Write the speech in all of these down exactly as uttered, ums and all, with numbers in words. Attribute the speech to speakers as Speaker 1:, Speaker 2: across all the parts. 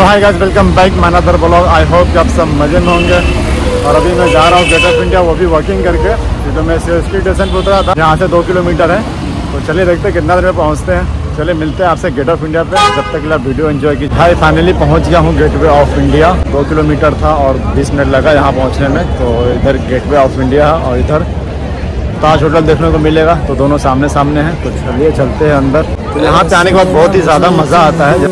Speaker 1: So hi guys, welcome back my another blog. I hope कि आप सब मजे में होंगे। और अभी मैं जा रहा हूँ गेट ऑफ इंडिया, वो भी वॉकिंग करके। तो मैं सीएसटी स्टेशन पर उतरा था, यहाँ से दो किलोमीटर है। तो चलिए देखते हैं कितना देर में पहुँचते हैं। चलिए मिलते हैं आपसे गेट ऑफ इंडिया पे। जब तक आप वीडियो एंजॉय कीजिए। भाई फाइनली पहुँच गया हूँ गेटवे ऑफ इंडिया। दो किलोमीटर था और बीस मिनट लगा यहाँ पहुँचने में। तो इधर गेटवे ऑफ इंडिया है और इधर ताज होटल देखने को मिलेगा। तो दोनों सामने सामने हैं। तो चलिए चलते हैं अंदर। तो यहाँ पे आने के बाद बहुत ही ज़्यादा मज़ा आता है।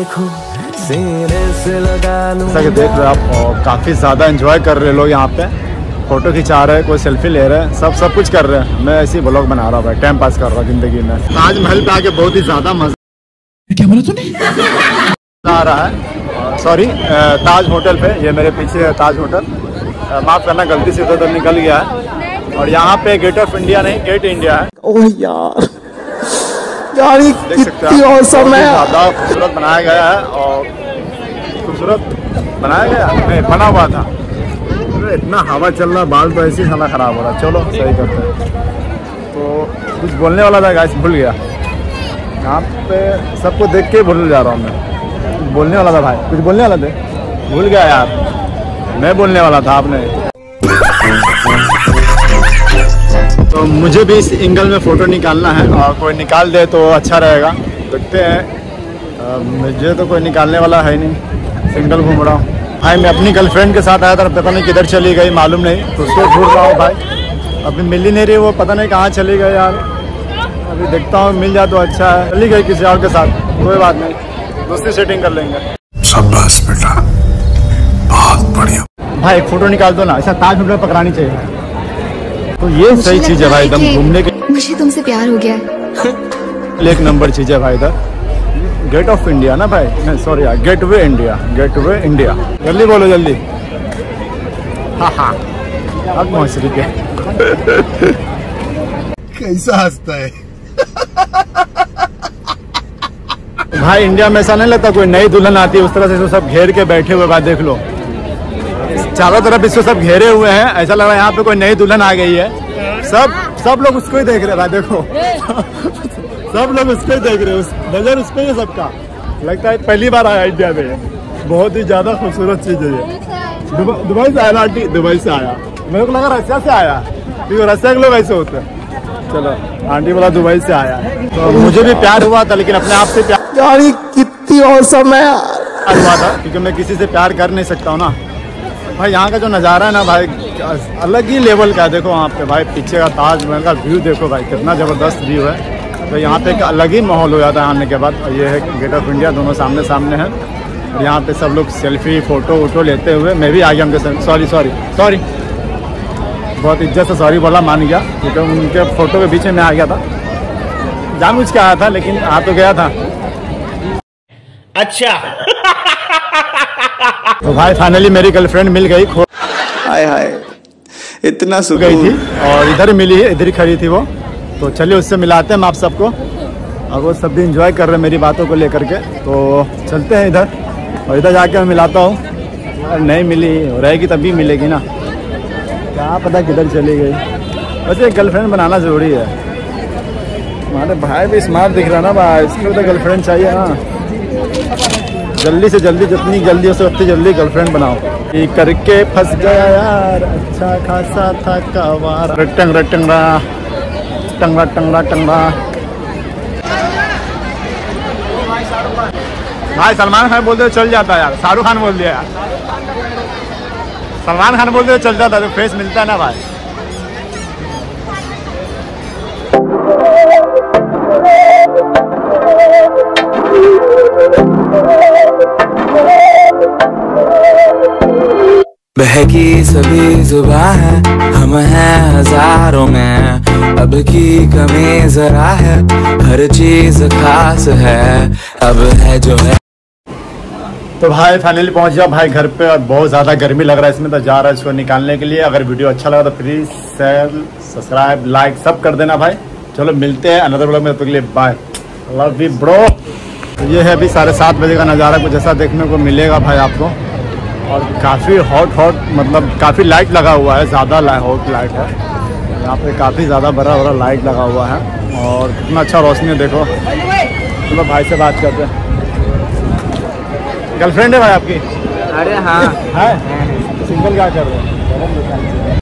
Speaker 1: जैसा कि देख रहे हैं आप, और काफ़ी ज़्यादा एंजॉय कर रहे लोग यहाँ पे। फ़ोटो खिंचा रहे हैं, कोई सेल्फी ले रहे हैं, सब सब कुछ कर रहे हैं। मैं ऐसे ही ब्लॉग बना रहा हूँ भाई, टाइम पास कर रहा हूँ ज़िंदगी में। ताजमहल पे आके बहुत ही ज़्यादा मज़ा
Speaker 2: क्या बोला तूने
Speaker 1: आ रहा है। सॉरी, ताज होटल पे, ये मेरे पीछे है ताज होटल। माफ़ करना, गलती से उधर निकल गया है। और यहाँ पे गेट ऑफ इंडिया नहीं, गेट इंडिया है।
Speaker 2: ओह यार यार ये कितनी औसम है।
Speaker 1: ज़्यादा खूबसूरत बनाया गया है और खूबसूरत बनाया गया नहीं, बना हुआ था। इतना हवा चल रहा, बाल तो ऐसे ही साला ख़राब हो रहा। चलो सही करते हैं। तो कुछ बोलने वाला था गाइस, भूल गया। यहाँ पे सबको देख के भूल जा रहा हूँ मैं। कुछ बोलने वाला था भाई, कुछ बोलने वाला थे, भूल गया यार। मैं बोलने वाला था, आपने। तो मुझे भी इस एंगल में फ़ोटो निकालना है और कोई निकाल दे तो अच्छा रहेगा। देखते हैं। मुझे तो कोई निकालने वाला है नहीं, सिंगल घूम रहा हूँ भाई। मैं अपनी गर्लफ्रेंड के साथ आया था, पता नहीं किधर चली गई, मालूम नहीं। तो उसको ढूंढ रहा हूँ भाई, अभी मिल ही नहीं रही वो, पता नहीं कहाँ चली गई यार। अभी देखता हूँ, मिल जाए तो अच्छा है। चली गई किसी और के साथ, कोई बात नहीं, दूसरी सेटिंग कर लेंगे।
Speaker 2: शाबाश बेटा, बहुत बढ़िया।
Speaker 1: भाई एक फ़ोटो निकाल दो ना, ऐसा ताज होटल पकड़ानी चाहिए। तो ये सही चीज़ है भाई, एकदम घूमने के।
Speaker 3: मुझे तुमसे प्यार हो गया है।
Speaker 1: एक नंबर चीज़ है भाई इधर। गेट ऑफ इंडिया ना भाई, नहीं सॉरी यार, gateway India, gateway India. जल्दी बोलो जल्दी। हाँ हाँ, अब मौसरी के
Speaker 2: कैसा हंसता है
Speaker 1: भाई। इंडिया में ऐसा नहीं लगता कोई नई दुल्हन आती है उस तरह से सब घेर के बैठे हुए। भाई देख लो, चारों तरफ इसको सब घेरे हुए हैं। ऐसा लग रहा है यहाँ पे कोई नई दुल्हन आ गई है। सब सब लोग उसको ही देख रहे हैं भाई, देखो सब लोग उसको ही देख रहे हैं, नजर उस पे है सबका। लगता है पहली बार आया इंडिया में। बहुत ही ज्यादा खूबसूरत चीज है ये। दुबई से आया ना आंटी, दुबई से आया। मेरे को लगा रशिया से आया, क्योंकि रशिया के लोग ऐसे होते हैं। चलो, आंटी बोला दुबई से आया। तो मुझे भी प्यार हुआ था, लेकिन अपने आप से प्यार
Speaker 2: यार ये कितनी औसम है
Speaker 1: हुआ था, क्योंकि मैं किसी से प्यार कर नहीं सकता हूँ ना भाई। यहाँ का जो नज़ारा है ना भाई, अलग ही लेवल का है। देखो वहाँ पे भाई, पीछे का ताजमहल का व्यू देखो भाई, कितना ज़बरदस्त व्यू है। तो यहाँ पे एक अलग ही माहौल हो जाता है आने के बाद। और ये है गेट ऑफ इंडिया, दोनों सामने सामने हैं। और यहाँ पे सब लोग सेल्फी फ़ोटो वोटो लेते हुए, मैं भी आ गया उनके साथ। सॉरी सॉरी सॉरी, बहुत इज्जत से सॉरी बोला, मान गया, क्योंकि उनके फ़ोटो के बीच में मैं आ गया था। जानबूझ के आया था, लेकिन आ तो गया था।
Speaker 4: अच्छा
Speaker 1: तो भाई फाइनली मेरी गर्लफ्रेंड मिल गई। खो
Speaker 2: हाय हाय, इतना
Speaker 1: गई
Speaker 2: सुकून
Speaker 1: थी और इधर मिली है, इधर ही खड़ी थी वो। तो चलिए उससे मिलाते हैं हम आप सबको। और वो सब भी इंजॉय कर रहे हैं मेरी बातों को लेकर के। तो चलते हैं इधर, और इधर जाके मैं मिलाता हूँ। और नहीं मिली, रहेगी तभी मिलेगी ना, क्या पता किधर चली गई। वैसे एक गर्लफ्रेंड बनाना ज़रूरी है। हमारे भाई भी स्मार्ट दिख रहा ना भाई, इसको तो गर्लफ्रेंड चाहिए ना। जल्दी से जल्दी, जितनी जल्दी हो सकती जल्दी गर्लफ्रेंड बनाओ। ये करके फंस गया यार, अच्छा खासा था कवार। रटंग रटंगड़ा टंगड़ा टंगड़ा टंगड़ा। भाई सलमान खान बोलते चल जाता यार, शाहरुख खान बोल दिया यार। सलमान खान बोलते चल जाता, तो फेस मिलता है ना भाई।
Speaker 5: बहकी सभी जुबां है, हम हैं हजारों में। अब की कमी जरा है, हर चीज खास है, अब है जो है।
Speaker 1: तो भाई फाइनली पहुंच गया भाई घर पे। और बहुत ज़्यादा गर्मी लग रहा है इसमें, तो जा रहा है इसको निकालने के लिए। अगर वीडियो अच्छा लगा तो प्लीज़ शेयर, सब्सक्राइब, लाइक सब कर देना भाई। चलो मिलते हैं अनदर ब्लॉग में, तब तक के लिए बाय, लव यू ब्रो। तो ये है अभी साढ़े सात बजे का नज़ारा, कुछ ऐसा देखने को मिलेगा भाई आपको। और काफ़ी हॉट हॉट, मतलब काफ़ी लाइट लगा हुआ है, ज़्यादा हॉट लाइट है यहाँ पे, काफ़ी ज़्यादा बड़ा बड़ा लाइट लगा हुआ है। और कितना अच्छा रोशनी है देखो। चलो भाई से बात करते हैं। गर्लफ्रेंड है भाई आपकी?
Speaker 4: अरे हाँ
Speaker 1: है सिंगल क्या कर रहे हो?